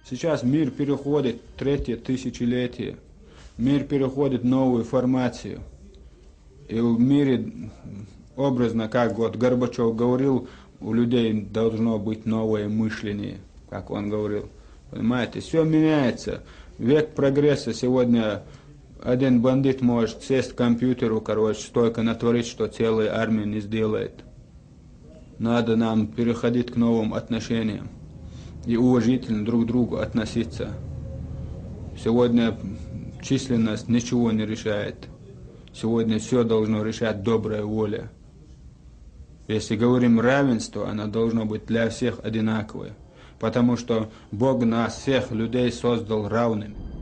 Сейчас мир переходит в третье тысячелетие. Мир переходит в новую формацию. И в мире образно, как вот Горбачев говорил, у людей должно быть новое мышление, как он говорил. Понимаете, все меняется. Век прогресса. Сегодня один бандит может сесть к компьютеру, столько натворить, что целая армия не сделает. Надо нам переходить к новым отношениям и уважительно друг к другу относиться. Сегодня численность ничего не решает. Сегодня все должно решать добрая воля. Если говорим равенство, оно должно быть для всех одинаковое. Потому что Бог нас, всех людей, создал равными.